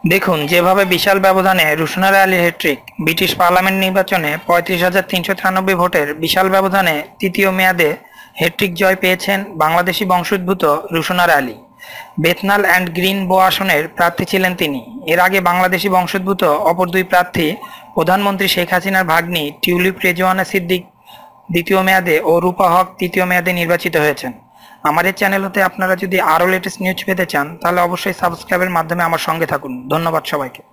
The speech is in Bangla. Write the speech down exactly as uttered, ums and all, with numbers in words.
দেখুন যেভাবে বিশাল ব্যবধানে রুশনারা আলীর হ্যাট্রিক। ব্রিটিশ পার্লামেন্ট নির্বাচনে পঁয়ত্রিশ হাজার তিনশো তিরানব্বই ভোটের বিশাল ব্যবধানে তৃতীয় মেয়াদে হ্যাট্রিক জয় পেয়েছেন বাংলাদেশি বংশোদ্ভূত Rushanara Ali. Bethnal and Green Bow আসনের প্রার্থী ছিলেন তিনি। এর আগে বাংলাদেশি বংশোদ্ভূত অপর দুই প্রার্থী প্রধানমন্ত্রী শেখ হাসিনার ভাগ্নি টিউলিপ রেজওয়ানা সিদ্দিক দ্বিতীয় মেয়াদে ও রূপা হক তৃতীয় মেয়াদে নির্বাচিত হয়েছেন। আমার এই চ্যানেল হতে আপনারা যদি আরও লেটেস্ট নিউজ পেতে চান তাহলে অবশ্যই সাবস্ক্রাইবের মাধ্যমে আমার সঙ্গে থাকুন। ধন্যবাদ সবাইকে।